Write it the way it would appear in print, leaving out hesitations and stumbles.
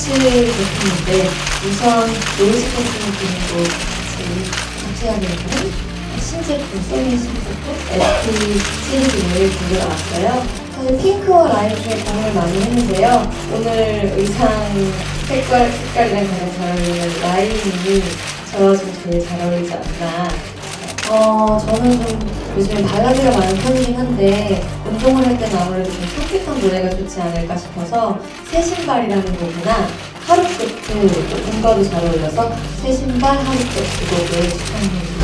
제품인데 우선 노이즈 캔슬링 기능도 같이 하게 되는 신제품, 소니 신제품 SP 시리즈를 들고 나왔어요. 사실 핑크와 라임 중에 고민을 많이 했는데요. 오늘 의상 색깔이랑 가장 잘 어울리는 라임이 저와 좀 제일 잘 어울리지 않나. 저는 좀 요즘에 발라드가 많은 편이긴 한데 운동을 할 때는 아무래도 좀 촉촉한 노래가 좋지 않을까 싶어서 새 신발이라는 곡이나 하루 세트, 음과도 잘 어울려서 새 신발, 하루 세트 곡을 추천해드립니다.